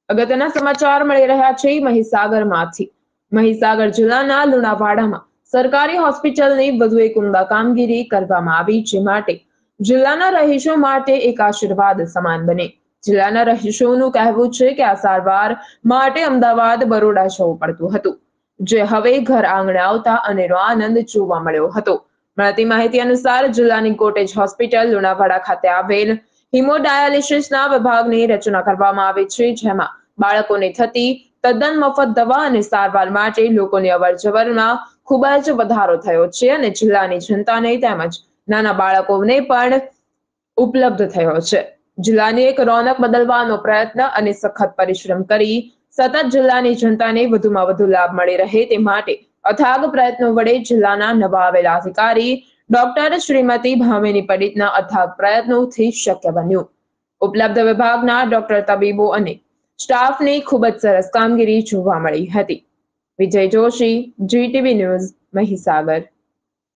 અગત્યના સમાચાર મળી રહ્યા છે મહીસાગરમાંથી। મહીસાગર જિલ્લાના લુણાવાડામાં સરકારી હોસ્પિટલની વધુ એક ઉમદા કામગીરી કરવામાં આવી, જે માટે જિલ્લાના રહીશો માટે એક આશીર્વાદ સમાન બને। જિલ્લાના રહીશોનું કહેવું છે કે આ સારવાર માટે અમદાવાદ, બરોડા જવું પડતું હતું, જે હવે ઘર આંગણે આવતા અનેરો આનંદ જોવા મળ્યો હતો। મળતી માહિતી અનુસાર જિલ્લાની કોટેજ હોસ્પિટલ લુણાવાડા ખાતે આવેલ હિમોડાયાલિસિસના વિભાગની રચના કરવામાં આવી છે, જેમાં બાળકોને થતી તદ્દન મફત દવા અને સારવાર માટે લોકોની અવરજવરમાં ખૂબ જ વધારો થયો છે અને જિલ્લાની જનતાને તેમજ નાના બાળકોને પણ ઉપલબ્ધ થયો છે। જિલ્લાની એક રોનક બદલવાનો પ્રયત્ન અને સખત પરિશ્રમ કરી સતત જિલ્લાની જનતાને વધુમાં વધુ લાભ મળી રહે તે માટે અથાગ પ્રયત્નો વડે જિલ્લાના નવા આવેલા અધિકારી ડોક્ટર શ્રીમતી ભામિની પંડિતના અથાગ પ્રયત્નોથી શક્ય બન્યું। ઉપલબ્ધ વિભાગના ડોક્ટર, તબીબો અને સ્ટાફની ખૂબ જ સરસ કામગીરી જોવા મળી હતી। Vijay Joshi, GTV news, Mahisagar.